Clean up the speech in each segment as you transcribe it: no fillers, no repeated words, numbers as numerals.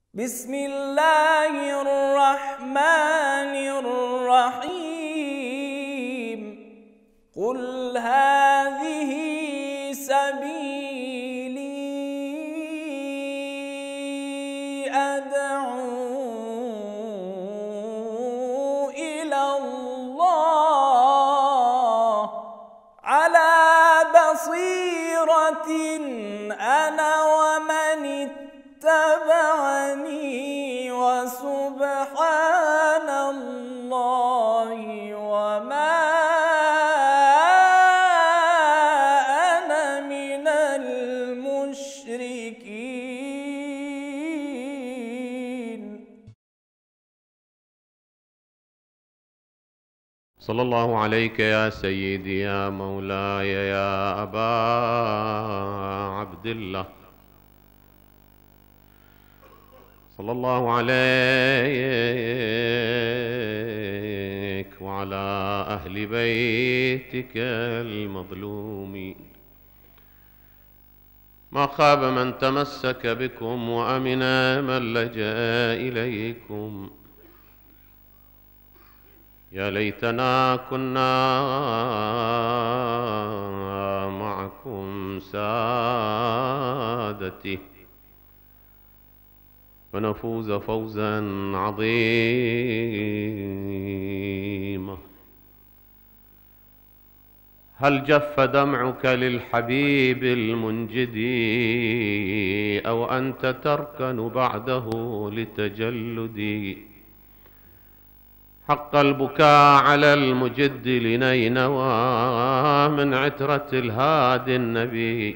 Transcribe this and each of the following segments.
بسم الله الرحمن الرحيم. قل هذه سبيلي أدعو إلى الله على بصيرة أنا ومن اتبعني وسبحان الله وما أنا من المشركين. صلى الله عليك يا سيدي يا مولاي يا أبا عبد الله، صلى الله عليك وعلى أهل بيتك المظلومين. ما خاب من تمسك بكم وأمن من لجأ إليكم. يا ليتنا كنا معكم سادتي فنفوز فوزا عظيما. هل جف دمعك للحبيب المنجدي أو أنت تركن بعده لتجلدي؟ حق البكاء على المجد لنينوى من عترة الهادي النبي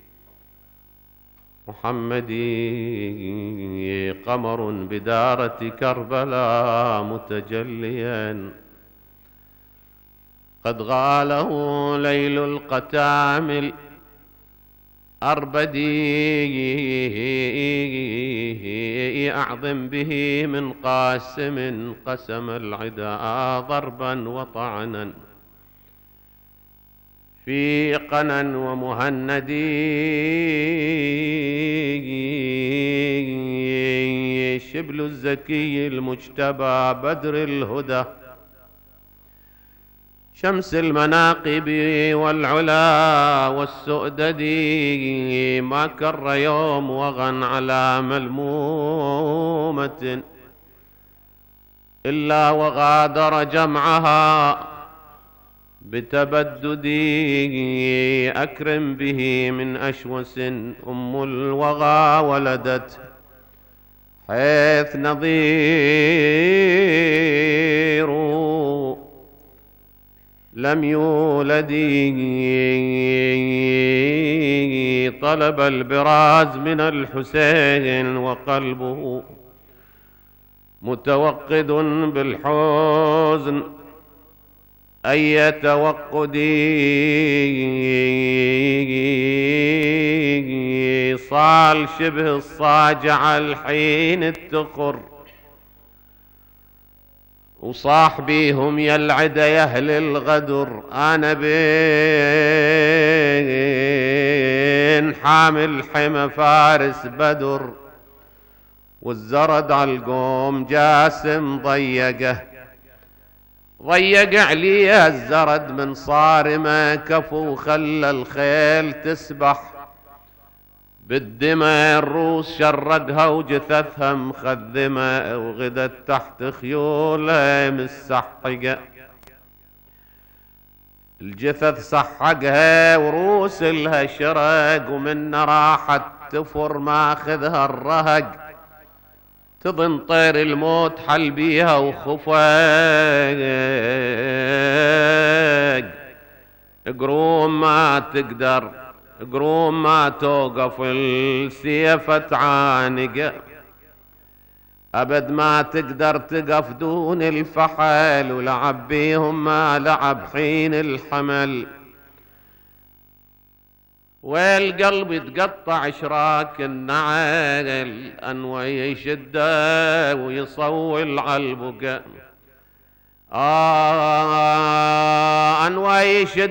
محمدي، قمر بدارة كربلاء متجليا قد غاله ليل القتام الأربدي، أعظم به من قاسم قسم العدا ضربا وطعنا في قنا ومهندي. شبل الزكي المجتبى بدر الهدى شمس المناقب والعلا والسؤدد، ما كر يوم وغن على ملمومة إلا وغادر جمعها بتبدد. أكرم به من أشوس أم الوغى ولدت حيث نظير لم يولد. طلب البراز من الحسين وقلبه متوقد بالحزن أي توقد. صال شبه الصاجع الحين التخر وصاح بيهم يا العدا يا اهل الغدر. انا بين حامل حمى فارس بدر والزرد على القوم جاسم ضيق عليه الزرد من صارمه كفو خلى الخيل تسبح بالدماء. الروس شرقها وجثثها مخذمة وغدت تحت خيولها مستحققة. الجثث صحقها وروس لها شرق ومن راحت تفر ماخذها الرهق. تظن طير الموت حل بيها وخفق. قروم ما تقدر قروم ما توقف السيف تعانق. أبد ما تقدر تقف دون الفحل ولعب بيهم ما لعب حين الحمل. والقلب يتقطع اشراك النعال أنوى يشده ويصول عالبقى. أنوى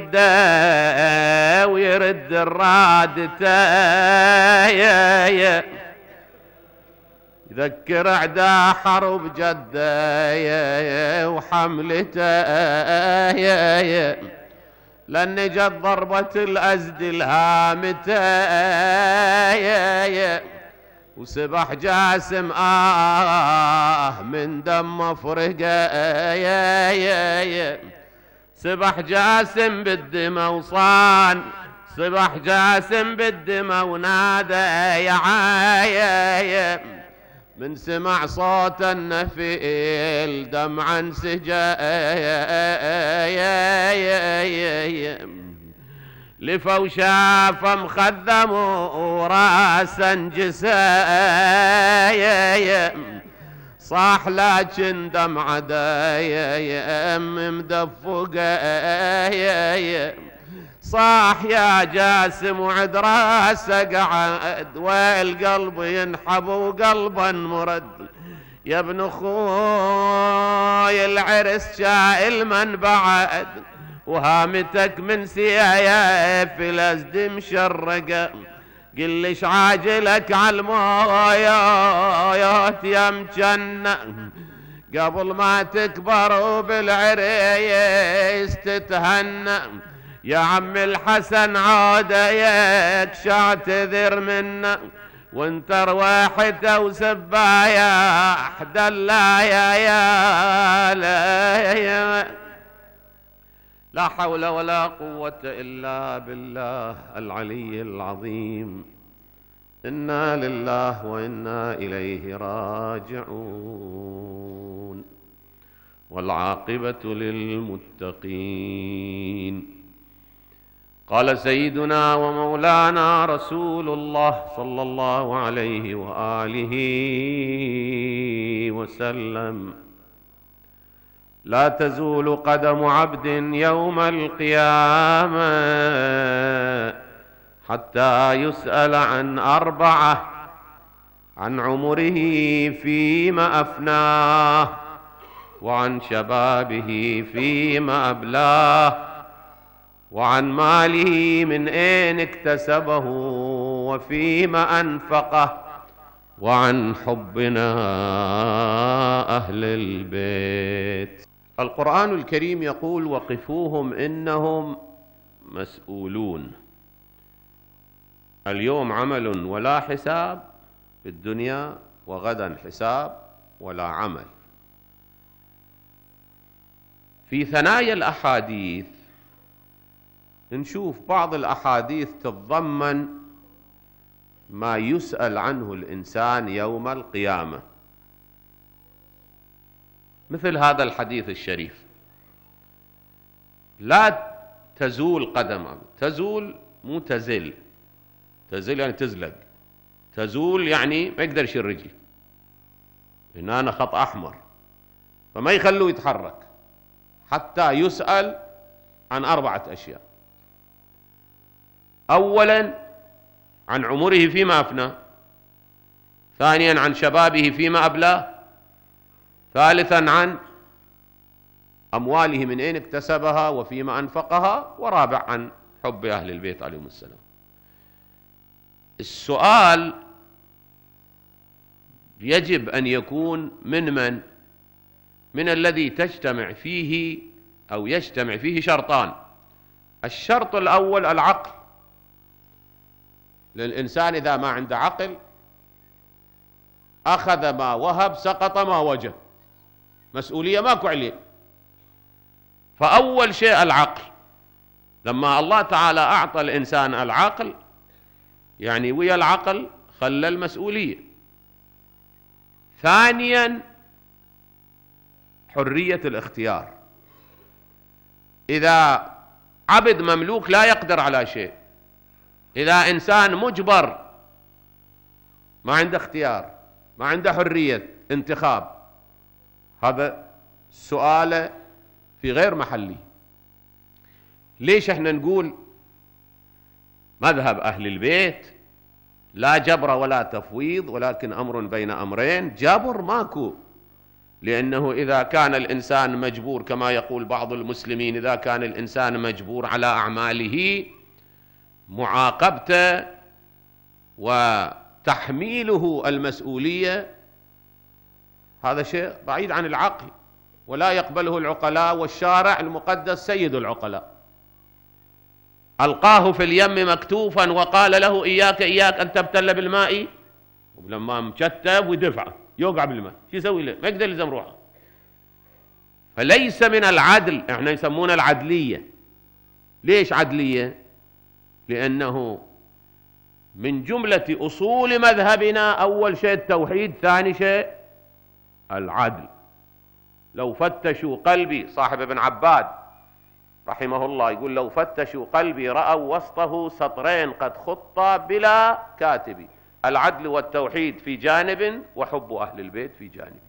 يشده ويرد الرادته يذكر اعداء حرب جده وحملته، لان جت ضربة الأزد الهامته، وسبح جاسم من دم مفرقه، سبح جاسم بالدمى وصان، سبح جاسم بالدمى ونادى يا عايا، من سمع صوت النفيل دمعا سجى، لفوا وشاف مخذم وراسا جسى، صاح لكن دمعة مدفقة، صاح يا جاسم وعد راسه قعد، والقلب ينحب وقلبا مرد، يا ابن اخوي العرس شائل من بعد، وهامتك من سيايف الأزد مشرقة، قل ليش عاجلك عالمويات يا مجنة، قبل ما تكبر وبالعريس تتهنى، يا عم الحسن عوديك شاعتذر منا، وانت رواحته وسبايا دلايا يا لا حول ولا قوة إلا بالله العلي العظيم. إنا لله وإنا إليه راجعون، والعاقبة للمتقين. قال سيدنا ومولانا رسول الله صلى الله عليه وآله وسلم: لا تزول قدم عبد يوم القيامة حتى يسأل عن أربعة: عن عمره فيما أفناه، وعن شبابه فيما أبلاه، وعن ماله من أين اكتسبه وفيما أنفقه، وعن حبنا أهل البيت. القرآن الكريم يقول: وقفوهم إنهم مسؤولون. اليوم عمل ولا حساب في الدنيا، وغدا حساب ولا عمل. في ثنايا الأحاديث نشوف بعض الأحاديث تتضمن ما يسأل عنه الإنسان يوم القيامة، مثل هذا الحديث الشريف: لا تزول قدم، تزول مو تزل، تزل يعني تزلق، تزول يعني ما يقدر يشيل رجله، هنا خط أحمر، فما يخلوه يتحرك حتى يسأل عن أربعة أشياء. أولا عن عمره فيما أفنى، ثانيا عن شبابه فيما أبلاه، ثالثا عن أمواله من أين اكتسبها وفيما أنفقها، ورابع عن حب أهل البيت عليهم السلام. السؤال يجب أن يكون من الذي تجتمع فيه أو يجتمع فيه شرطان. الشرط الأول العقل، للإنسان إذا ما عنده عقل أخذ ما وهب سقط ما وجب، مسؤولية ماكو عليه. فأول شيء العقل، لما الله تعالى أعطى الإنسان العقل يعني ويا العقل خلى المسؤولية. ثانيا حرية الاختيار، إذا عبد مملوك لا يقدر على شيء، إذا إنسان مجبر ما عنده اختيار، ما عنده حرية انتخاب، هذا السؤال في غير محله. ليش احنا نقول مذهب أهل البيت لا جبر ولا تفويض ولكن أمر بين أمرين؟ جبر ماكو، لأنه إذا كان الإنسان مجبور كما يقول بعض المسلمين، إذا كان الإنسان مجبور على أعماله معاقبته وتحميله المسؤولية هذا شيء بعيد عن العقل، ولا يقبله العقلاء، والشارع المقدس سيد العقلاء ألقاه في اليم مكتوفا وقال له إياك أن تبتل بالماء، ولما مكتب ودفعه يوقع بالماء، شو يسوي له؟ ما يقدر يلزم روحه. فليس من العدل، احنا يسمونه العدلية. ليش عدلية؟ لأنه من جملة أصول مذهبنا أول شيء التوحيد، ثاني شيء العدل. لو فتشوا قلبي، صاحب ابن عباد رحمه الله يقول لو فتشوا قلبي رأوا وسطه سطرين قد خطا بلا كاتب، العدل والتوحيد في جانب وحب أهل البيت في جانب.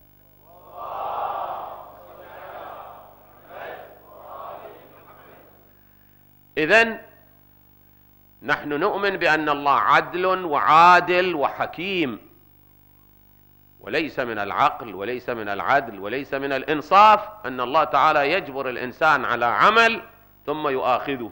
إذن نحن نؤمن بأن الله عدل وعادل وحكيم، وليس من العقل وليس من العدل وليس من الإنصاف أن الله تعالى يجبر الإنسان على عمل ثم يؤاخذه.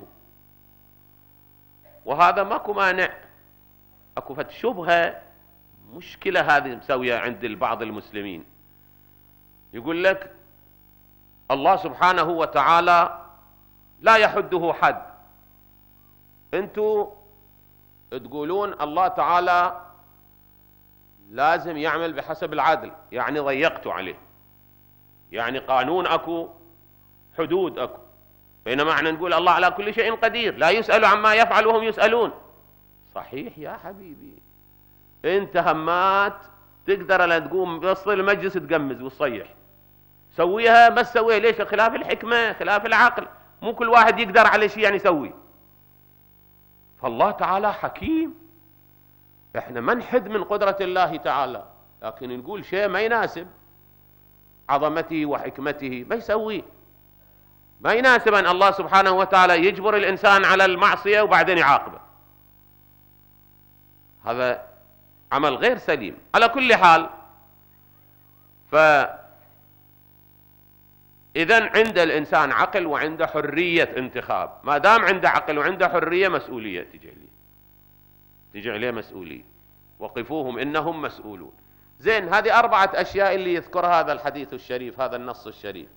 وهذا ماكو مانع، اكو فد شبهة مشكلة هذه مسوية عند بعض المسلمين. يقول لك الله سبحانه وتعالى لا يحده حد، انتوا تقولون الله تعالى لازم يعمل بحسب العدل، يعني ضيقتوا عليه، يعني قانون اكو، حدود اكو، بينما احنا نقول الله على كل شيء قدير، لا يسأل عما يفعل وهم يسألون. صحيح يا حبيبي، انت همات تقدر لا تقوم بوسط المجلس تقمز وتصيح، سويها بس سويها. ليش؟ خلاف الحكمة، خلاف العقل، مو كل واحد يقدر على شيء يعني يسوي. فالله تعالى حكيم، احنا ما نحد من قدرة الله تعالى، لكن نقول شيء ما يناسب عظمته وحكمته ما يسويه. ما يناسب أن الله سبحانه وتعالى يجبر الإنسان على المعصية وبعدين يعاقبه، هذا عمل غير سليم. على كل حال، فإذن عند الإنسان عقل وعنده حرية انتخاب، ما دام عنده عقل وعنده حرية مسؤولية تجي عليه مسؤولية، وقفوهم إنهم مسؤولون. زين، هذه 4 أشياء اللي يذكرها هذا الحديث الشريف، هذا النص الشريف.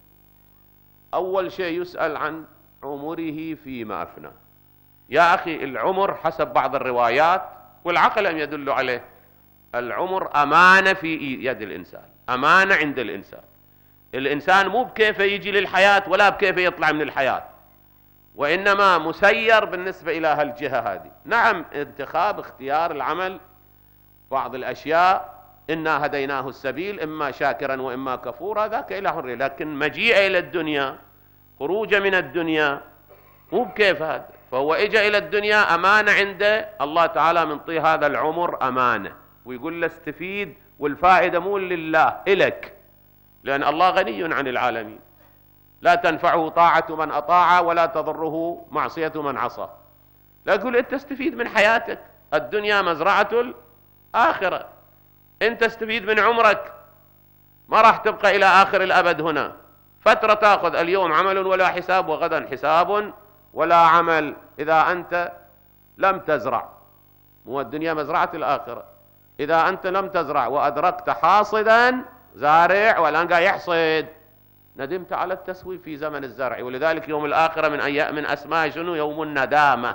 أول شيء يسأل عن عمره فيما أفنى. يا أخي العمر حسب بعض الروايات والعقل أم يدل عليه، العمر أمانة في يد الإنسان، أمانة عند الإنسان. الإنسان مو بكيف يجي للحياة ولا بكيف يطلع من الحياة، وإنما مسير بالنسبة إلى هالجهة هذه. نعم، اختيار العمل، بعض الأشياء إنا هديناه السبيل إما شاكرا وإما كفورا، ذاك إلى حرية، لكن مجيء إلى الدنيا، خروج من الدنيا مو بكيف هذا. فهو إجا إلى الدنيا أمانة عند الله تعالى، من طي هذا العمر أمانة، ويقول له استفيد، والفائدة مو لله، إلك، لأن الله غني عن العالمين، لا تنفعه طاعة من أطاع ولا تضره معصية من عصى. لا يقول أنت تستفيد من حياتك، الدنيا مزرعة الآخرة، أنت تستفيد من عمرك، ما راح تبقى إلى آخر الأبد هنا، فترة تأخذ، اليوم عمل ولا حساب، وغدا حساب ولا عمل، إذا أنت لم تزرع. مو الدنيا مزرعة الآخرة، إذا أنت لم تزرع وأدركت حاصدا زارع والآن قاعد يحصد، ندمت على التسويف في زمن الزرع. ولذلك يوم الآخرة من أسماء شنو؟ يوم الندامة،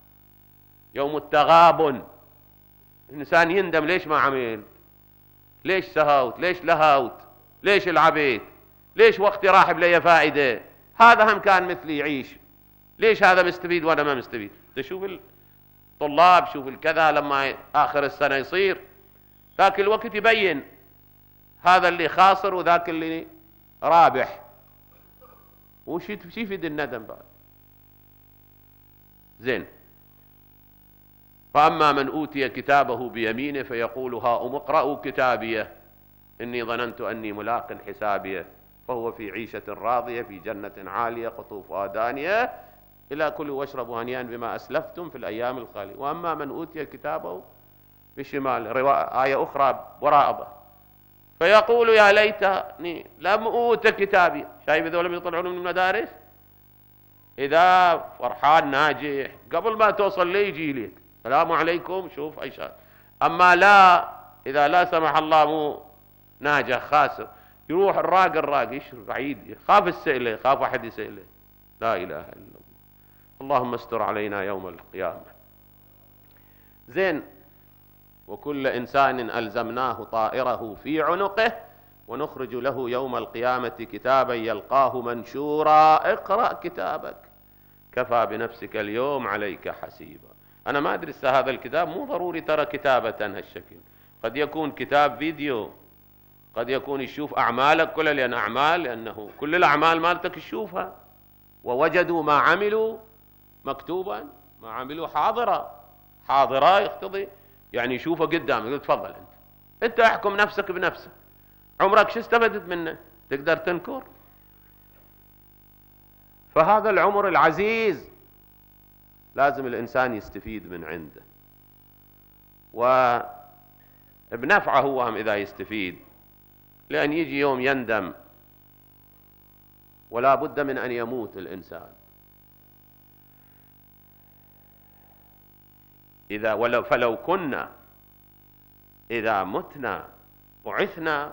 يوم التغابن. الإنسان يندم، ليش ما عمل؟ ليش سهوت؟ ليش لهوت؟ ليش العبيت؟ ليش وقتي راح بلي فائدة؟ هذا هم كان مثلي يعيش، ليش هذا مستفيد وأنا ما مستفيد؟ تشوف الطلاب، شوف الكذا، لما آخر السنة يصير ذاك الوقت يبين هذا اللي خاسر وذاك اللي رابح، وش يفيد الندم بعد؟ زين. فأما من أوتي كتابه بيمينه فيقول هاؤم اقرءوا كتابيه إني ظننت أني ملاق حسابيه فهو في عيشة راضية في جنة عالية قطوفها دانية إلى كلوا واشربوا هنيئا بما أسلفتم في الأيام الخالية. وأما من أوتي كتابه بالشمال، آية أخرى وراء، فيقول يا ليتني لم أوت كتابي. شايف ذولا بيطلعون من المدارس إذا فرحان ناجح، قبل ما توصل لي يجي لك السلام عليكم، شوف أي شيء. أما لا، إذا لا سمح الله مو ناجح، خاسر، يروح الراق يشرب عيد، يخاف السئلة، يخاف أحد يسأله. لا إله إلا الله. اللهم استر علينا يوم القيامة. زين. وكل إنسان ألزمناه طائره في عنقه ونخرج له يوم القيامة كتابا يلقاه منشورا اقرأ كتابك كفى بنفسك اليوم عليك حسيبا. أنا ما أدري هذا الكتاب مو ضروري ترى كتابة هالشكل، قد يكون كتاب فيديو، قد يكون يشوف أعمالك كلها، لأنه كل الأعمال مالتك تشوفها. ووجدوا ما عملوا مكتوبا، ما عملوا حاضرة يقتضي يعني يشوفه قدامك. يقول تفضل أنت احكم نفسك بنفسك، عمرك شو استفدت منه؟ تقدر تنكر؟ فهذا العمر العزيز لازم الإنسان يستفيد من عنده، وبنفعه هو هم إذا يستفيد، لأن يجي يوم يندم، ولا بد من أن يموت الإنسان. فلو كنا إذا متنا بعثنا،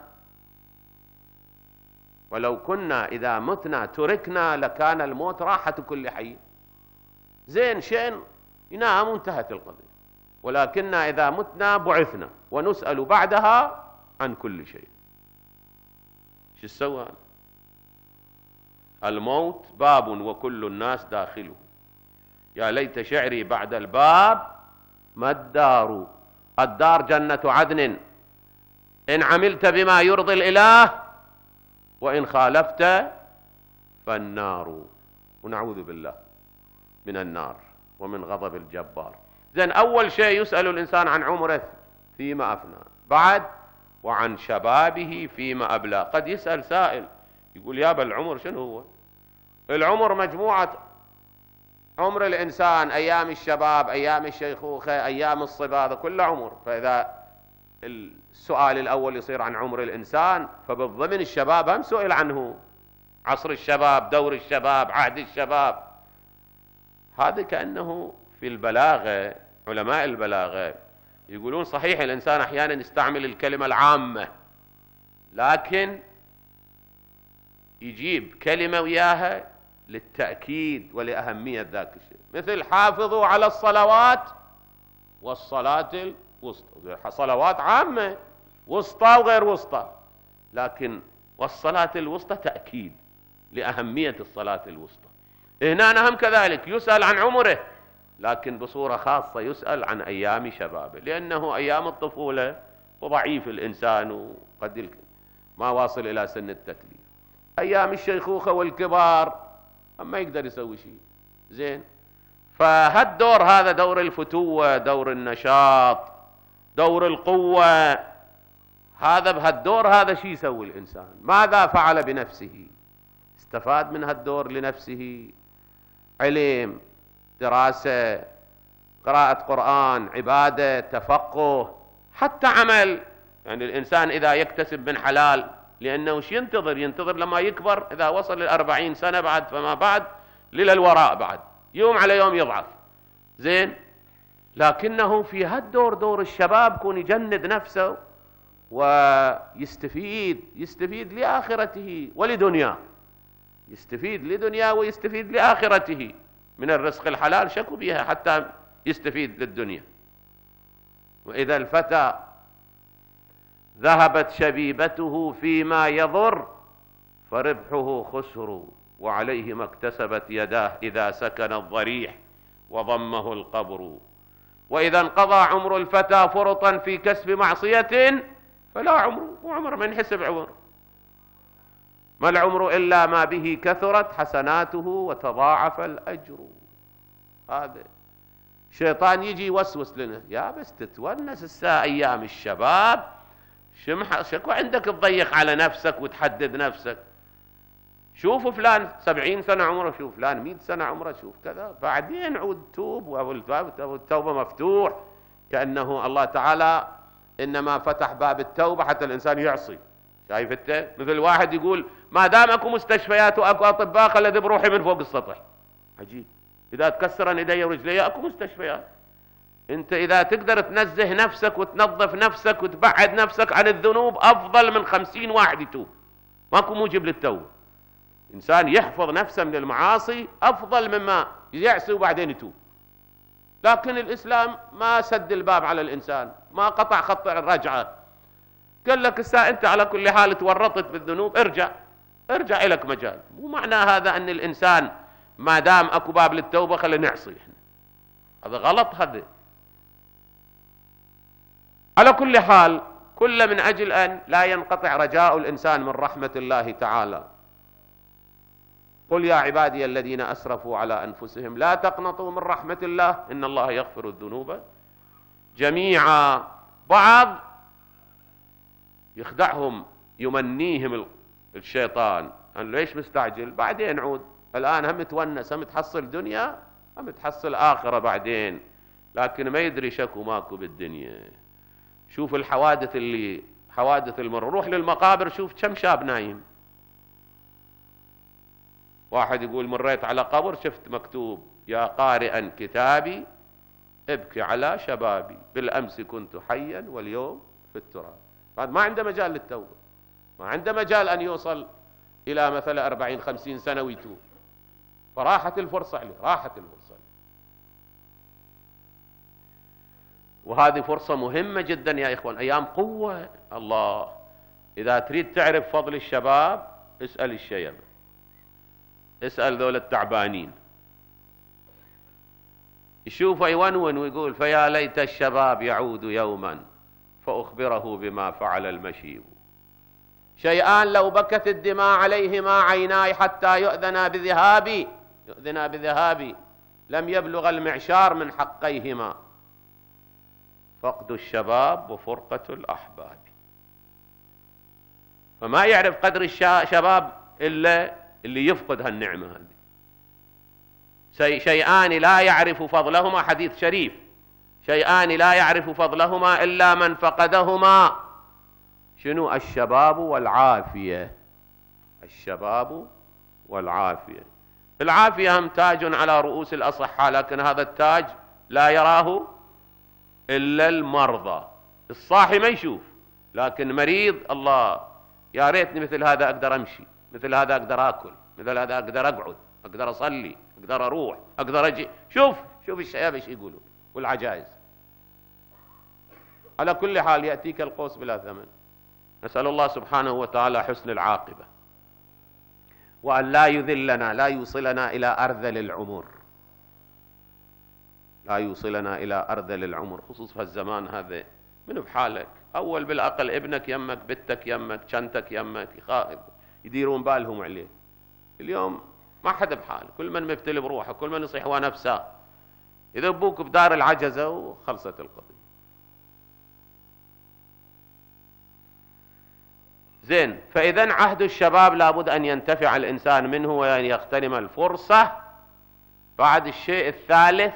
ولو كنا إذا متنا تركنا لكان الموت راحة كل حي. زين شيء ينام وانتهت القضية، ولكننا إذا متنا بعثنا ونسأل بعدها عن كل شيء. شو السوى؟ الموت باب وكل الناس داخله، يا ليت شعري بعد الباب ما الدار. الدار جنة عدن إن عملت بما يرضي الإله، وإن خالفت فالنار. ونعوذ بالله من النار ومن غضب الجبار. زين، أول شيء يسأل الإنسان عن عمره فيما أفنى، بعد وعن شبابه فيما أبلى. قد يسأل سائل يقول يابا العمر شنو هو؟ العمر مجموعة عمر الإنسان، أيام الشباب، أيام الشيخوخة، أيام الصبا، هذا كله عمر. فإذا السؤال الأول يصير عن عمر الإنسان، فبالضمن الشباب هم سئل عنه، عصر الشباب، دور الشباب، عهد الشباب. هذا كأنه في البلاغة، علماء البلاغة يقولون صحيح الإنسان أحيانا يستعمل الكلمة العامة، لكن يجيب كلمة وياها للتأكيد ولأهمية ذاك الشيء، مثل حافظوا على الصلوات والصلاة الوسطى. صلوات عامة، وسطى وغير وسطى، لكن والصلاة الوسطى تأكيد لأهمية الصلاة الوسطى. هنا هم كذلك يسأل عن عمره، لكن بصورة خاصة يسأل عن أيام شبابه، لأنه أيام الطفولة وضعيف الإنسان وقد ما واصل إلى سن التكليف. أيام الشيخوخة والكبار ما يقدر يسوي شيء. زين، فهالدور هذا دور الفتوة، دور النشاط، دور القوة. هذا بهالدور هذا شيء يسوي الإنسان؟ ماذا فعل بنفسه؟ استفاد من هالدور لنفسه، علم، دراسة، قراءة قرآن، عبادة، تفقه، حتى عمل. يعني الإنسان إذا يكتسب من حلال، لأنه وش ينتظر لما يكبر، إذا وصل 40 سنة بعد فما بعد للوراء، بعد يوم على يوم يضعف. زين، لكنه في هالدور، دور الشباب، كون يجند نفسه ويستفيد لآخرته ولدنياه، يستفيد لدنياه ويستفيد لآخرته من الرزق الحلال، شكو بها حتى يستفيد للدنيا. وإذا الفتى ذهبت شبيبته فيما يضر فربحه خسر، وعليه ما اكتسبت يداه إذا سكن الضريح وضمه القبر. وإذا انقضى عمر الفتى فرطا في كسب معصية فلا عمر من حسب عمر. ما العمر إلا ما به كثرت حسناته وتضاعف الأجر. هذا الشيطان يجي يوسوس لنا، يا بس تتونس الساعة أيام الشباب، شكو عندك تضيق على نفسك وتحدد نفسك؟ شوف فلان 70 سنة عمره، شوف فلان 100 سنة عمره، شوف كذا، بعدين عود توب، والتوبة مفتوح. كأنه الله تعالى إنما فتح باب التوبة حتى الإنسان يعصي. شايف انت؟ مثل واحد يقول ما دام اكو مستشفيات واكو اطباء خلذ بروحي من فوق السطح. عجيب، اذا تكسرن ايدي ورجلي اكو مستشفيات. انت اذا تقدر تنزه نفسك وتنظف نفسك وتبعد نفسك عن الذنوب افضل من 50 واحد يتوب. ماكو موجب للتوبة. إنسان يحفظ نفسه من المعاصي أفضل مما يعصي وبعدين يتوب. لكن الإسلام ما سد الباب على الإنسان، ما قطع خط الرجعة، قال لك أنت على كل حال تورطت بالذنوب، ارجع إليك مجال. مو معنى هذا أن الإنسان ما دام أكو باب للتوبة خلينا نعصي إحنا، هذا غلط. هذا على كل حال كل من أجل أن لا ينقطع رجاء الإنسان من رحمة الله تعالى. قل يا عبادي الذين أسرفوا على أنفسهم لا تقنطوا من رحمة الله إن الله يغفر الذنوب جميعا. بعض يخدعهم يمنيهم الشيطان أن ليش مستعجل، بعدين عود، الآن هم تونس، هم تحصل دنيا، هم تحصل آخرة بعدين، لكن ما يدري شكو ماكو بالدنيا. شوف الحوادث حوادث المر، روح للمقابر شوف كم شاب نايم. واحد يقول مريت على قبر شفت مكتوب يا قارئا كتابي ابكي على شبابي، بالأمس كنت حيا واليوم في التراب. بعد ما عنده مجال للتوبة، ما عنده مجال أن يوصل إلى مثلا 40-50 سنة ويتوب، فراحت الفرصة عليه، راحت الفرصة عليه. وهذه فرصة مهمة جدا يا إخوان، أيام قوة الله. إذا تريد تعرف فضل الشباب اسأل الشيب، اسأل ذول التعبانين، يشوف يونون ويقول فيا ليت الشباب يعود يوما فأخبره بما فعل المشيب. شيئان لو بكت الدماء عليهما عيناي حتى يؤذنا بذهابي لم يبلغ المعشار من حقيهما، فقد الشباب وفرقة الأحباب. فما يعرف قدر الشباب إلا اللي يفقد هالنعمة هذه. شيئان لا يعرف فضلهما، حديث شريف، شيئان لا يعرف فضلهما إلا من فقدهما. شنو؟ الشباب والعافية. الشباب والعافية. العافية هم تاج على رؤوس الأصحاء، لكن هذا التاج لا يراه إلا المرضى. الصاحي ما يشوف، لكن مريض الله يا ريتني مثل هذا أقدر أمشي، مثل هذا أقدر أكل، مثل هذا أقدر أقعد، أقدر أصلي، أقدر أروح، أقدر أجي. شوف الشباب إيش يقولون والعجائز. على كل حال يأتيك القوس بلا ثمن. نسأل الله سبحانه وتعالى حسن العاقبة، وأن لا يذلنا، لا يوصلنا إلى أرذل العمر، لا يوصلنا إلى أرذل العمر، خصوصا في الزمان هذا. من بحالك أول بالأقل ابنك يمك، بنتك يمك، شنتك يمك، يديرون بالهم عليه. اليوم ما حد بحال، كل من مبتلي بروحه، كل من يصيح ونفسه، يذبوك بدار العجزة وخلصت القضية. زين، فإذا عهد الشباب لابد أن ينتفع الإنسان منه وأن يغتنم الفرصة. بعد الشيء الثالث،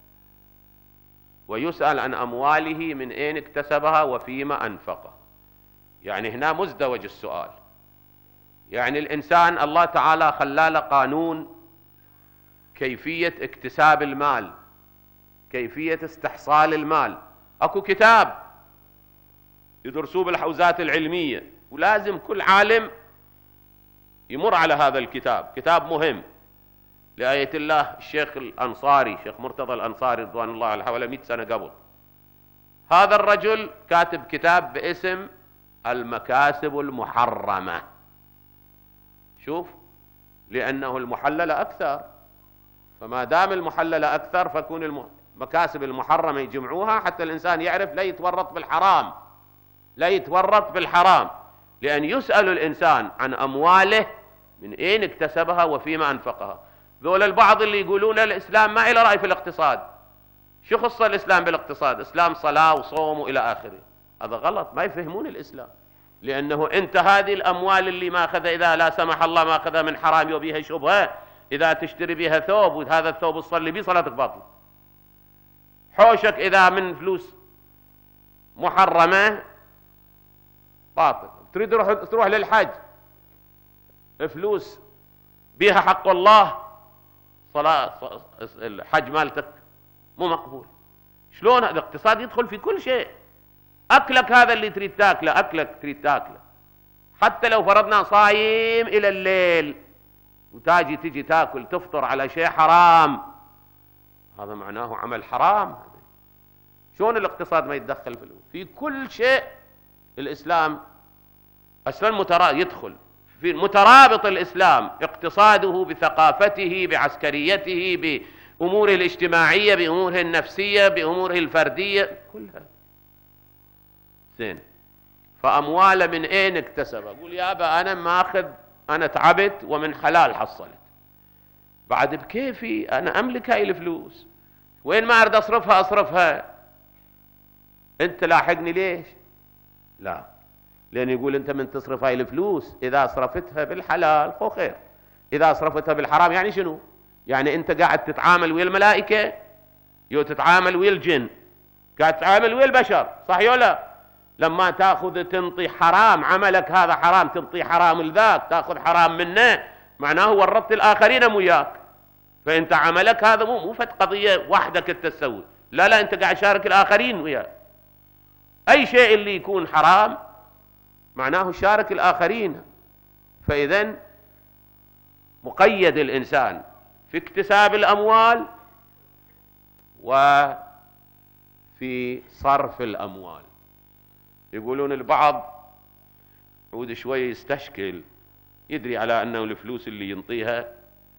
ويسأل عن أمواله من أين اكتسبها وفيما أنفقها. يعني هنا مزدوج السؤال، يعني الإنسان الله تعالى خلاله قانون كيفية اكتساب المال، كيفية استحصال المال. أكو كتاب يدرسوه بالحوزات العلمية، ولازم كل عالم يمر على هذا الكتاب، كتاب مهم لآية الله. الشيخ الأنصاري، الشيخ مرتضى الأنصاري رضوان الله عليه، حوالي 100 سنة قبل، هذا الرجل كاتب كتاب باسم المكاسب المحرمة. شوف، لأنه المحللة أكثر، فما دام المحللة أكثر فكون المكاسب المحرمة يجمعوها حتى الإنسان يعرف لا يتورط بالحرام، لا يتورط بالحرام. لأن يسأل الإنسان عن أمواله من أين اكتسبها وفيما أنفقها. ذول البعض اللي يقولون الإسلام ما إله رأي في الاقتصاد، شو خص الإسلام بالاقتصاد؟ إسلام صلاة وصوم وإلى آخره. هذا غلط، ما يفهمون الإسلام. لأنه أنت هذه الأموال اللي ماخذها إذا لا سمح الله ماخذها من حرام وبيها شبهة، إذا تشتري بها ثوب وهذا الثوب تصلي به صلاتك باطلة. حوشك إذا من فلوس محرمة باطل. تريد تروح للحج، فلوس بيها حق الله، صلاة الحج مالتك مو مقبول. شلون هذا الاقتصاد يدخل في كل شيء؟ أكلك هذا اللي تريد تاكله، أكلك تريد تاكله، حتى لو فرضنا صايم إلى الليل تجي تاكل تفطر على شيء حرام، هذا معناه عمل حرام. شلون الاقتصاد ما يتدخل في كل شيء؟ الإسلام أصلا يدخل في مترابط الإسلام، اقتصاده بثقافته بعسكريته بأموره الاجتماعية بأموره النفسية بأموره الفردية كلها. زين، فأمواله من أين اكتسبها؟ أقول يابا أنا ماخذ، أنا تعبت ومن حلال حصلت، بعد بكيفي أنا أملك هاي الفلوس، وين ما أريد أصرفها. أنت لاحقني ليش؟ لا، لأن يقول أنت من تصرف هاي الفلوس إذا صرفتها بالحلال فهو خير، إذا صرفتها بالحرام يعني شنو؟ يعني أنت قاعد تتعامل ويا الملائكة تتعامل ويا الجن، قاعد تتعامل ويا البشر، صح ولا؟ لما تأخذ تنطي حرام، عملك هذا حرام، تنطي حرام لذاك، تأخذ حرام منه، معناه ورطت الآخرين وياك. فأنت عملك هذا مو فت قضية وحدك أنت تسوي، لا أنت قاعد تشارك الآخرين وياك. أي شيء اللي يكون حرام معناه شارك الآخرين. فإذا مقيد الإنسان في اكتساب الأموال وفي صرف الأموال. يقولون البعض عود شوي يستشكل، يدري على أنه الفلوس اللي ينطيها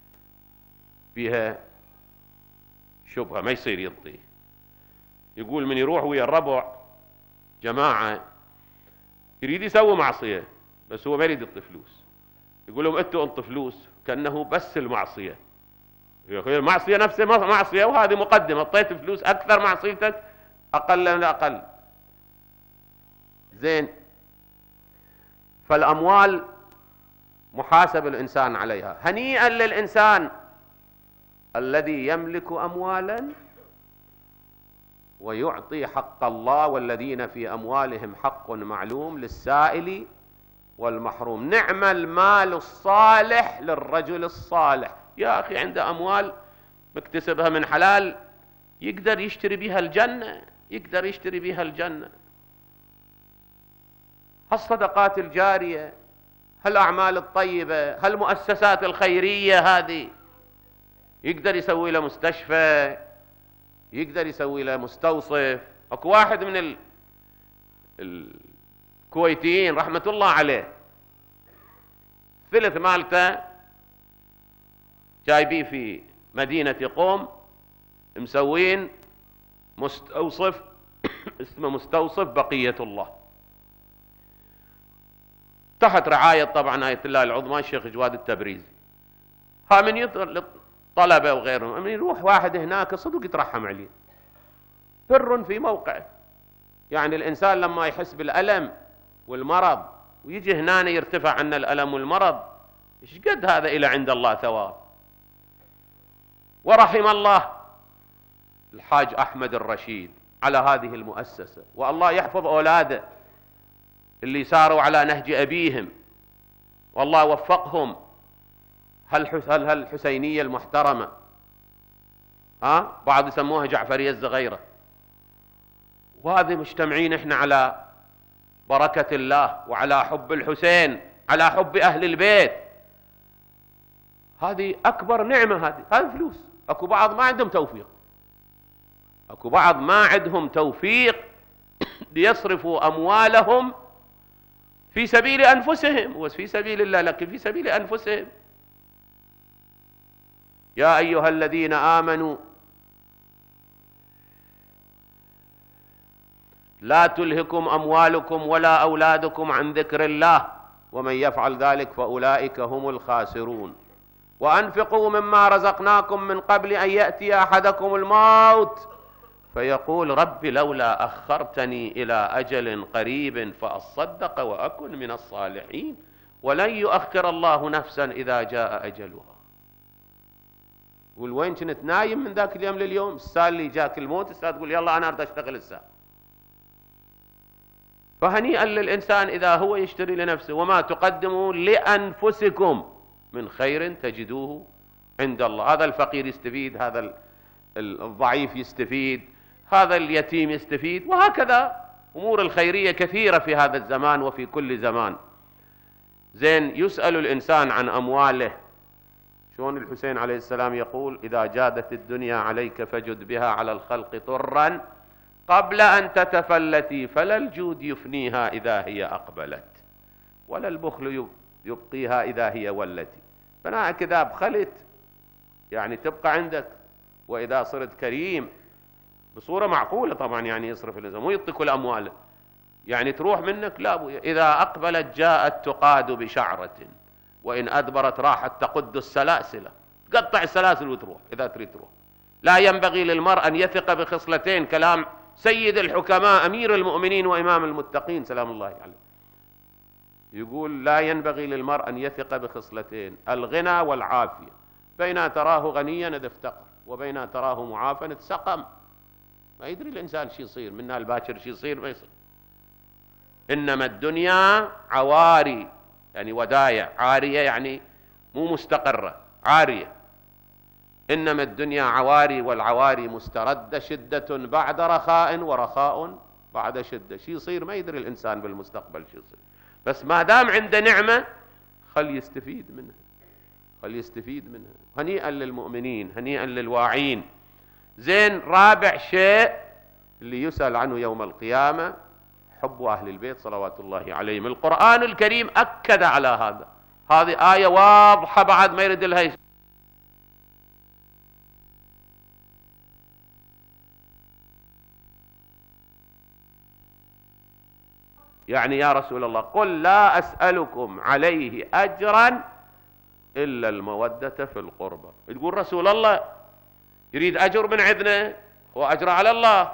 فيها شبهة ما يصير ينطيه. يقول من يروح ويا الربع جماعة يريد يسوي معصية بس هو ما يريد يعطي فلوس، يقول لهم انتوا انطوا فلوس كأنه بس المعصية. المعصية نفسها معصية، وهذه مقدمة، اعطيت فلوس أكثر معصيتك أقل من أقل. زين، فالأموال محاسب الإنسان عليها. هنيئا للإنسان الذي يملك أموالا ويعطي حق الله، والذين في أموالهم حق معلوم للسائل والمحروم. نعم المال الصالح للرجل الصالح. يا أخي عنده أموال مكتسبها من حلال، يقدر يشتري بها الجنة، يقدر يشتري بها الجنة. هالصدقات الجارية، هالأعمال الطيبة، هالمؤسسات الخيرية هذه، يقدر يسوي له مستشفى، يقدر يسوي له مستوصف. اكو واحد من الكويتيين رحمة الله عليه ثلث مالته جايبيه في مدينة قوم، مسوين مستوصف اسمه مستوصف بقية الله، تحت رعاية طبعا آية الله العظمى الشيخ جواد التبريزي. ها من طلبة وغيرهم، من يروح واحد هناك صدق يترحم عليه، بر في موقعه. يعني الإنسان لما يحس بالألم والمرض ويجي هنا يرتفع عنا الألم والمرض، إيش قد هذا إلى عند الله ثواب. ورحم الله الحاج أحمد الرشيد على هذه المؤسسة، والله يحفظ أولاده اللي ساروا على نهج أبيهم، والله وفقهم. هالحسينية المحترمة، بعض يسموها جعفرية الصغيرة، وهذه مجتمعين احنا على بركة الله وعلى حب الحسين، على حب أهل البيت. هذه أكبر نعمة. هذه فلوس. أكو بعض ما عندهم توفيق، أكو بعض ما عندهم توفيق ليصرفوا أموالهم في سبيل أنفسهم، وفي سبيل الله لكن في سبيل أنفسهم. يا أيها الذين آمنوا لا تلهكم أموالكم ولا أولادكم عن ذكر الله ومن يفعل ذلك فأولئك هم الخاسرون. وأنفقوا مما رزقناكم من قبل أن يأتي أحدكم الموت فيقول رب لولا أخرتني إلى أجل قريب فأصدق وأكن من الصالحين ولن يؤخر الله نفسا إذا جاء أجلها. وين كنت نايم من ذاك اليوم لليوم؟ الساعة اللي جاك الموت الساعة تقول يلا أنا أريد أشتغل الساعة. فهنيئا للإنسان إذا هو يشتري لنفسه. وما تقدموا لأنفسكم من خير تجدوه عند الله. هذا الفقير يستفيد، هذا الضعيف يستفيد، هذا اليتيم يستفيد، وهكذا أمور الخيرية كثيرة في هذا الزمان وفي كل زمان. زين يسأل الإنسان عن أمواله، شلون الحسين عليه السلام يقول: إذا جادت الدنيا عليك فجد بها على الخلق طرا قبل أن تتفلتي، فلا الجود يفنيها إذا هي أقبلت، ولا البخل يبقيها إذا هي ولتي. فأنا كذا بخلت يعني تبقى عندك، وإذا صرت كريم بصورة معقولة طبعا، يعني يصرف الإنسان مو يعطي كل أمواله، يعني تروح منك لا أبويا. إذا أقبلت جاءت تقاد بشعرة، وإن أدبرت راحت تقد السلاسل، تقطع السلاسل وتروح إذا تريد تروح. لا ينبغي للمرء أن يثق بخصلتين، كلام سيد الحكماء أمير المؤمنين وإمام المتقين سلام الله عليه، يقول: لا ينبغي للمرء أن يثق بخصلتين، الغنى والعافية، بين تراه غنيا إذا افتقر، وبين تراه معافى إذا سقم. ما يدري الإنسان شي يصير منها الباكر، شي يصير ما يصير. إنما الدنيا عواري، يعني ودايع، عارية يعني مو مستقرة، عارية. إنما الدنيا عواري، والعواري مستردة، شدة بعد رخاء، ورخاء بعد شدة. شي يصير ما يدري الإنسان بالمستقبل شي يصير، بس ما دام عنده نعمة خل يستفيد منها، خل يستفيد منها. هنيئا للمؤمنين، هنيئا للواعين. زين، رابع شيء اللي يسأل عنه يوم القيامة حب أهل البيت صلوات الله عليهم. القرآن الكريم أكد على هذا، هذه آية واضحة بعد ما يرد لها يعني يا رسول الله قل لا أسألكم عليه أجرا إلا المودة في القربى. تقول رسول الله يريد أجر من عندنا، هو أجر على الله.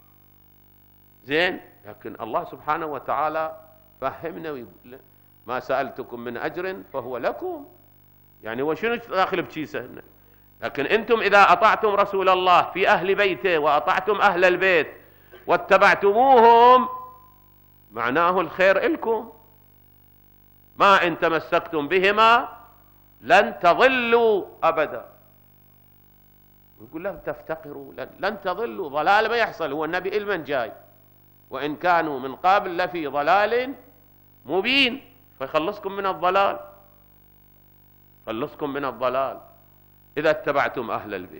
زين، لكن الله سبحانه وتعالى فهمنا ويقول: ما سألتكم من أجر فهو لكم. يعني هو شنو داخل بكيسه؟ لكن أنتم إذا أطعتم رسول الله في أهل بيته، وأطعتم أهل البيت واتبعتموهم، معناه الخير إلكم. ما إن تمسكتم بهما لن تضلوا أبدا. يقول لن تفتقروا، لن تضلوا، ضلال ما يحصل. هو النبي إلمن جاي، وإن كانوا من قبل لفي ضلال مبين، فيخلصكم من الضلال، خلصكم من الضلال إذا اتبعتم أهل البيت.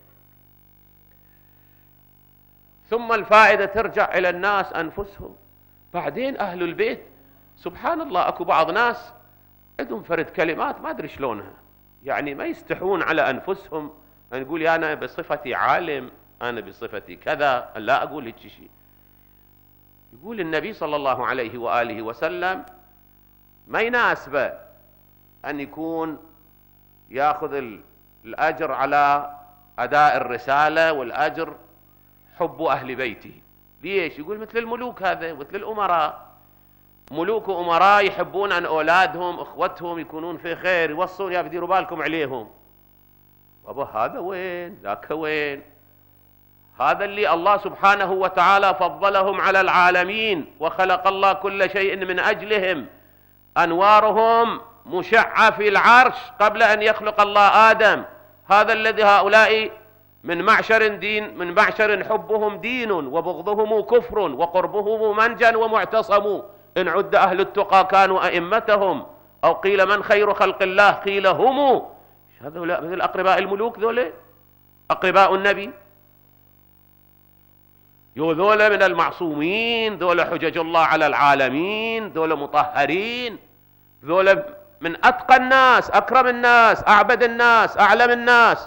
ثم الفائدة ترجع إلى الناس أنفسهم. بعدين أهل البيت سبحان الله، أكو بعض ناس عندهم فرد كلمات ما أدري شلونها، يعني ما يستحون على أنفسهم أن يقول يا أنا بصفتي عالم، أنا بصفتي كذا، لا أقول هيك شيء. يقول النبي صلى الله عليه وآله وسلم ما يناسبه أن يكون يأخذ الأجر على أداء الرسالة والأجر حب أهل بيته. ليش؟ يقول مثل الملوك، هذا مثل الأمراء، ملوك وأمراء يحبون أن أولادهم أخوتهم يكونون في خير، يوصون يا بديروا بالكم عليهم. بابا هذا وين؟ ذاك وين؟ هذا اللي الله سبحانه وتعالى فضلهم على العالمين، وخلق الله كل شيء من أجلهم، أنوارهم مشعة في العرش قبل أن يخلق الله آدم. هذا الذي هؤلاء من معشر دين، من معشر حبهم دين وبغضهم كفر وقربهم منجا ومعتصم. إن عد أهل التقى كانوا أئمتهم، أو قيل من خير خلق الله قيل هم. هذول مثل أقرباء الملوك، ذولا أقرباء النبي، ذولا من المعصومين، ذولا حجج الله على العالمين، ذولا مطهرين، ذولا من أتقى الناس، أكرم الناس، أعبد الناس، أعلم الناس.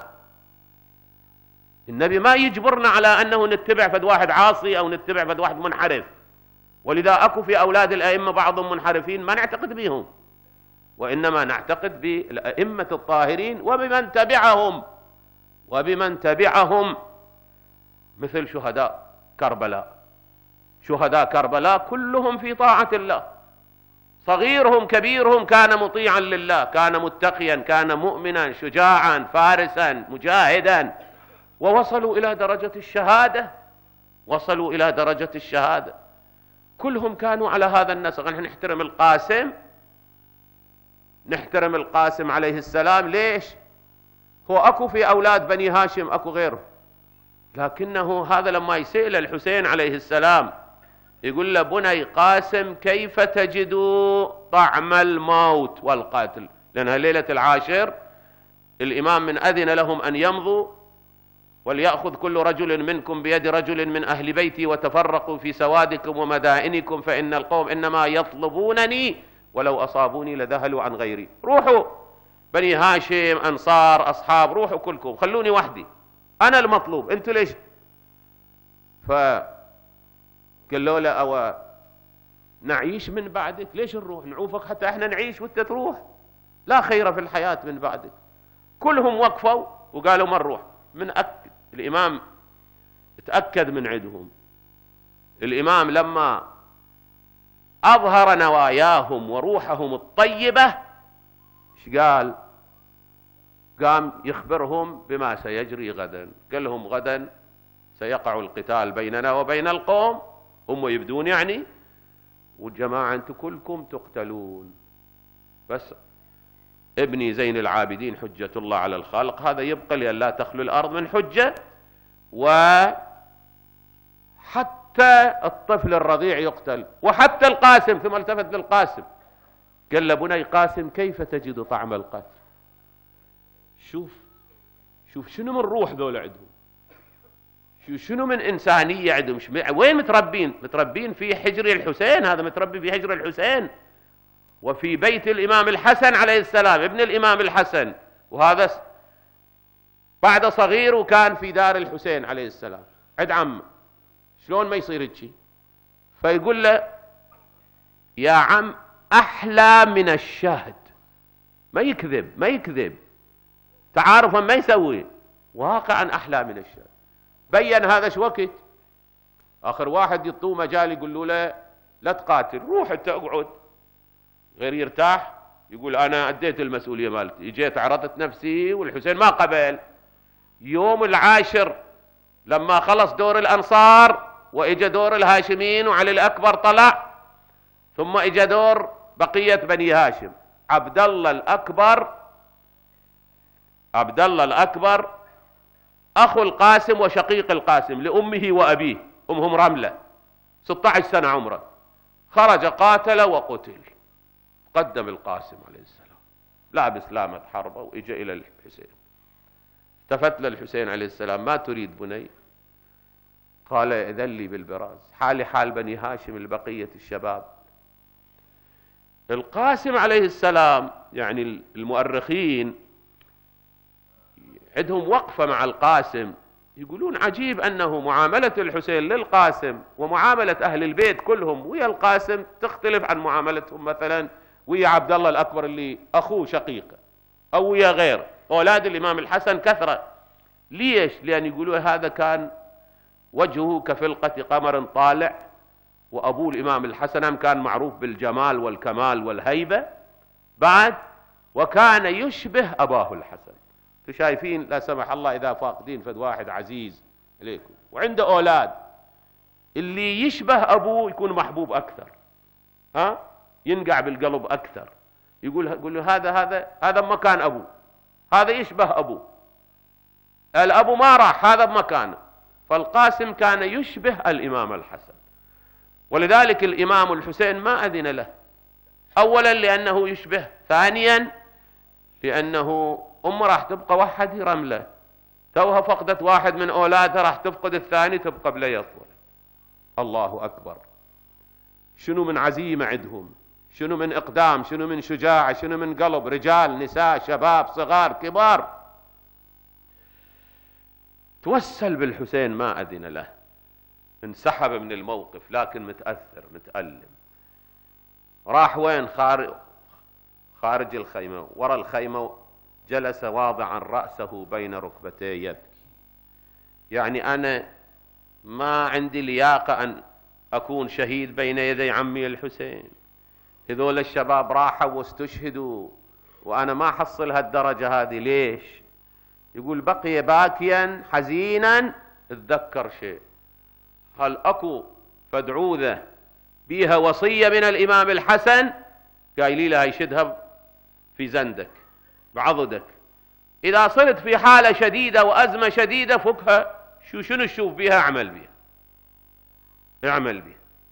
النبي ما يجبرنا على أنه نتبع فد واحد عاصي أو نتبع فد واحد منحرف، ولذا أكو في أولاد الأئمة بعضهم منحرفين ما نعتقد بهم، وإنما نعتقد بالأئمة الطاهرين وبمن تبعهم، وبمن تبعهم، مثل شهداء كربلاء. شهداء كربلاء كلهم في طاعة الله، صغيرهم كبيرهم كان مطيعا لله، كان متقيا، كان مؤمنا، شجاعا، فارسا، مجاهدا، ووصلوا إلى درجة الشهادة، وصلوا إلى درجة الشهادة. كلهم كانوا على هذا النسق. نحن نحترم القاسم، نحترم القاسم عليه السلام. ليش؟ هو أكو في أولاد بني هاشم أكو غيره، لكنه هذا لما يسأل الحسين عليه السلام يقول له بني قاسم كيف تجد طعم الموت والقتل، لأنها ليلة العاشر الإمام من أذن لهم أن يمضوا، وليأخذ كل رجل منكم بيد رجل من أهل بيتي وتفرقوا في سوادكم ومدائنكم فإن القوم إنما يطلبونني ولو أصابوني لذهلوا عن غيري. روحوا بني هاشم، أنصار، أصحاب، روحوا كلكم، خلوني وحدي، أنا المطلوب، أنتوا ليش؟ فقالوا له أو نعيش من بعدك؟ ليش نروح؟ نعوفك حتى احنا نعيش وانت تروح؟ لا خير في الحياة من بعدك. كلهم وقفوا وقالوا ما نروح. الإمام تأكد من عندهم. الإمام لما أظهر نواياهم وروحهم الطيبة ايش قال؟ قام يخبرهم بما سيجري غدا. قال لهم غدا سيقع القتال بيننا وبين القوم، هم يبدون يعني، والجماعة أنتم كلكم تقتلون، بس ابني زين العابدين حجة الله على الخلق هذا يبقى لأن لا تخلو الأرض من حجة، وحتى الطفل الرضيع يقتل، وحتى القاسم. ثم التفت للقاسم قال له بني قاسم كيف تجد طعم القتل؟ شوف شنو من روح ذول عندهم، شنو من إنسانية عندهم. وين متربين؟ متربين في حجر الحسين، هذا متربي في حجر الحسين وفي بيت الإمام الحسن عليه السلام ابن الإمام الحسن، وهذا بعد صغير وكان في دار الحسين عليه السلام عند عمه، شلون ما يصير هيك؟ فيقول له يا عم أحلى من الشهد، ما يكذب تعارفا ما يسوي، واقعا أحلى من الشهد. بين هذا شو وقت؟ آخر واحد يطوه مجال يقول له لا تقاتل، روح انت اقعد. غير يرتاح يقول أنا أديت المسؤولية مالتي، جيت عرضت نفسي والحسين ما قبل. يوم العاشر لما خلص دور الأنصار وإجا دور الهاشمين وعلي الأكبر طلع، ثم إجا دور بقية بني هاشم، عبد الله الأكبر أخو القاسم وشقيق القاسم لأمه وأبيه، أمهم رملة 16 سنة عمره، خرج قاتل وقتل. قدم القاسم عليه السلام لابس لامة حربة وإجا إلى الحسين، التفت للحسين عليه السلام ما تريد بني؟ قال إذن لي بالبراز، حالي حال بني هاشم البقية الشباب. القاسم عليه السلام يعني المؤرخين عندهم وقفة مع القاسم، يقولون عجيب أنه معاملة الحسين للقاسم ومعاملة أهل البيت كلهم ويا القاسم تختلف عن معاملتهم مثلا ويا عبد الله الأكبر اللي أخوه شقيقه، أو ويا غير أولاد الإمام الحسن كثرة. ليش؟ لأن يقولوا هذا كان وجهه كفلقة قمر طالع، وأبوه الإمام الحسن كان معروف بالجمال والكمال والهيبة بعد، وكان يشبه أباه الحسن. شايفين لا سمح الله إذا فاقدين فد واحد عزيز عليكم وعنده أولاد، اللي يشبه أبوه يكون محبوب أكثر، ينقع بالقلب أكثر. يقول هذا مكان أبوه، هذا يشبه أبوه، الأبو ما راح هذا بمكانه. فالقاسم كان يشبه الإمام الحسن، ولذلك الإمام الحسين ما أذن له، أولا لأنه يشبه، ثانيا لأنه راح تبقى وحدي رملة، توها فقدت واحد من أولادها راح تفقد الثاني تبقى بلا يطول. الله أكبر، شنو من عزيمة عندهم، شنو من إقدام، شنو من شجاعة، شنو من قلب، رجال نساء شباب صغار كبار. توسل بالحسين ما أذن له، انسحب من الموقف لكن متأثر متألم. راح وين؟ خارج الخيمة، ورا الخيمة جلس واضعا رأسه بين ركبتيه يبكي. يعني أنا ما عندي لياقة أن أكون شهيد بين يدي عمي الحسين، هذول الشباب راحوا واستشهدوا وأنا ما حصل هالدرجة هذه. ليش؟ يقول بقي باكيا حزينا. اتذكر شيء، هل أكو فدعوذة بيها وصية من الإمام الحسن قايلي لها يشدها في زندك بعضدك، إذا صرت في حالة شديدة وأزمة شديدة فكها، شنو تشوف بها اعمل بها.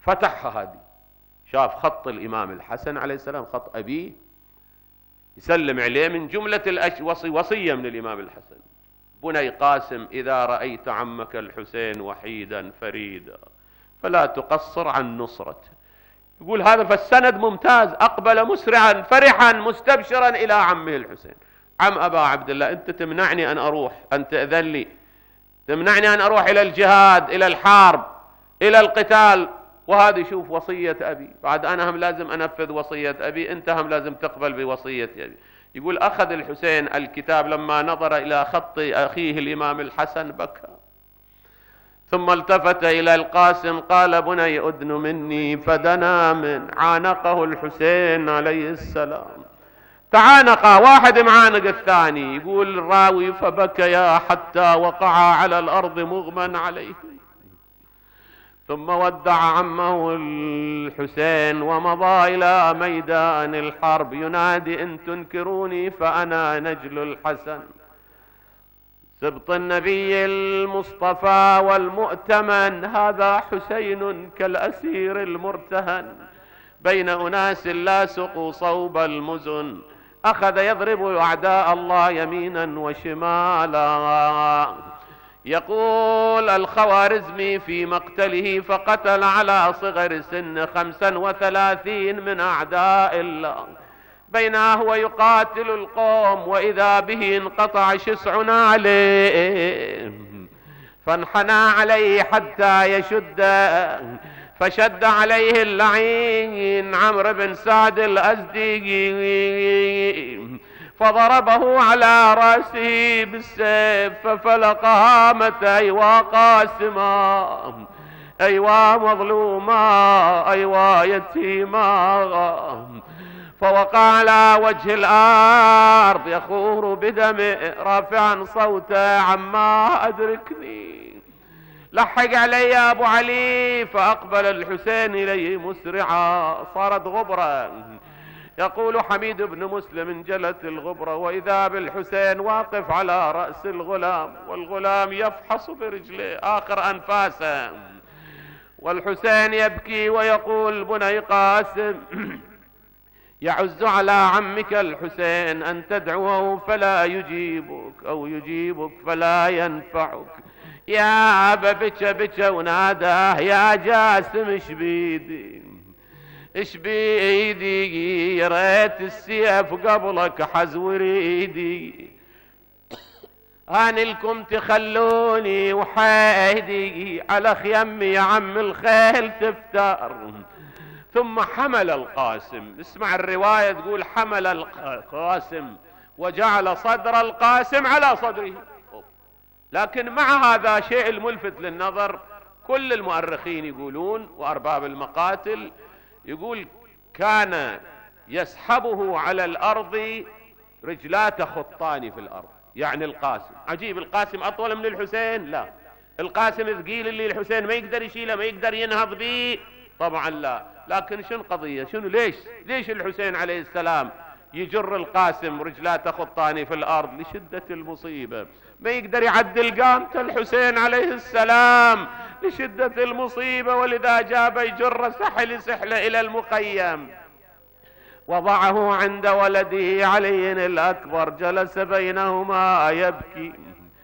فتحها هذه، شاف خط الإمام الحسن عليه السلام، خط أبيه، يسلم عليه من جملة وصية من الإمام الحسن: بني قاسم إذا رأيت عمك الحسين وحيدا فريدا فلا تقصر عن نصرته. يقول هذا فالسند ممتاز، أقبل مسرعا فرحا مستبشرا إلى عمه الحسين: عم أبا عبد الله، أنت تمنعني أن أروح، أن تأذن لي، تمنعني أن أروح إلى الجهاد، إلى الحرب، إلى القتال، وهذه شوف وصية أبي، بعد أنا هم لازم أنفذ وصية أبي، أنت هم لازم تقبل بوصية أبي. يقول أخذ الحسين الكتاب، لما نظر إلى خط أخيه الإمام الحسن بكى، ثم التفت إلى القاسم قال: بني أدن مني، فدنا من عانقه الحسين عليه السلام، تعانقا واحد معانق الثاني. يقول الراوي: فبكيا حتى وقعا على الأرض مغمى عليه، ثم ودع عمه الحسين ومضى إلى ميدان الحرب ينادي: إن تنكروني فأنا نجل الحسن، سبط النبي المصطفى والمؤتمن، هذا حسين كالأسير المرتهن، بين أناس لاصقوا صوب المزن، أخذ يضرب أعداء الله يمينا وشمالا. يقول الخوارزمي في مقتله: فقتل على صغر سن 35 من أعداء الله، بينما هو يقاتل القوم وإذا به انقطع شسع عليه، فانحنى عليه حتى يشد، فشد عليه اللعين عمرو بن سعد الأزدي، فضربه على رأسه بالسيف ففلق هامة: أيوا قاسما، أيوا مظلوما، أيوا يتيما، فوقع على وجه الأرض يخور بدمه رافعا صوته: عما أدركني، لحق علي يا أبو علي. فأقبل الحسين إليه مسرعا، صارت غبرة. يقول حميد بن مسلم: انجلت الغبرة وإذا بالحسين واقف على رأس الغلام، والغلام يفحص برجله آخر أنفاسه، والحسين يبكي ويقول: بني قاسم، يعز على عمك الحسين أن تدعوه فلا يجيبك، أو يجيبك فلا ينفعك. يا أبا بكى بكى وناداه: يا جاسم اش بيدي، اش بيدي، يا ريت السيف قبلك حز وريدي، هانلكم تخلوني وحيدي، على خيمي يا عم الخيل تفتر. ثم حمل القاسم، اسمع الرواية تقول: حمل القاسم وجعل صدر القاسم على صدره. لكن مع هذا شيء الملفت للنظر، كل المؤرخين يقولون وأرباب المقاتل يقول كان يسحبه على الأرض رجلات خطان في الأرض، يعني القاسم. عجيب، القاسم أطول من الحسين؟ لا، القاسم ثقيل اللي الحسين ما يقدر يشيله، ما يقدر ينهض به، طبعا لا. لكن شنو قضية، شنو ليش الحسين عليه السلام يجر القاسم رجلاته خطاني في الأرض؟ لشدة المصيبة، ما يقدر يعدل قامته الحسين عليه السلام لشدة المصيبة، ولذا جاب يجر سحله إلى المخيم، وضعه عند ولده علي الأكبر، جلس بينهما يبكي.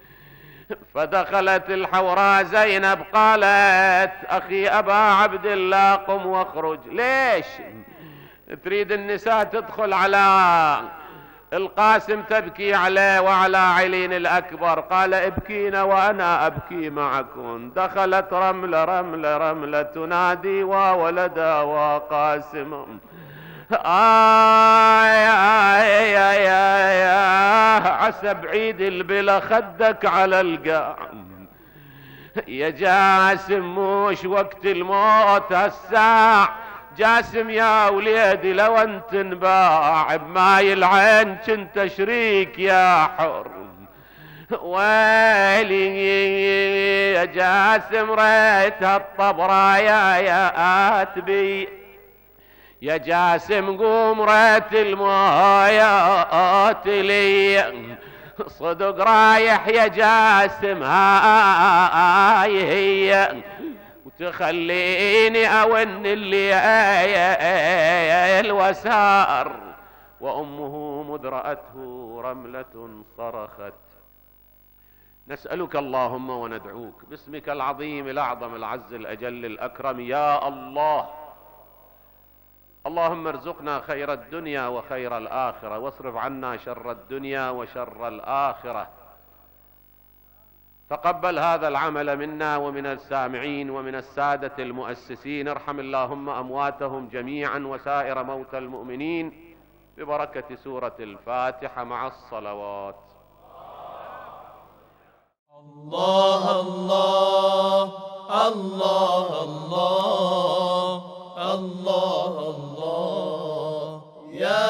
فدخلت الحوراء زينب قالت: أخي أبا عبد الله قم واخرج. ليش تريد النساء تدخل على القاسم تبكي عليه وعلى علي الأكبر؟ قال: ابكين وأنا أبكي معكم. دخلت رملة رملة رملة تنادي: وولدا وقاسم، عسى بعيد البلا خدك على القاع، يا جاسم مش وقت الموت هالساع، جاسم يا وليدي لو انت انباع، بماي العين كنت شريك يا حر، ويلي يا جاسم ريت هالطبرايا يا اتبي، يا جاسم قوم ريت المويات لي، صدق رايح يا جاسم هاي هي، تخليني أون الليل وسار، وأمه مذ رأته رملة صرخت. نسألك اللهم وندعوك باسمك العظيم الأعظم العز الأجل الأكرم يا الله، اللهم ارزقنا خير الدنيا وخير الآخرة، واصرف عنا شر الدنيا وشر الآخرة. تقبل هذا العمل منا ومن السامعين ومن السادة المؤسسين، ارحم اللهم أمواتهم جميعا وسائر موتى المؤمنين ببركة سورة الفاتحة مع الصلوات. الله الله الله الله الله الله يا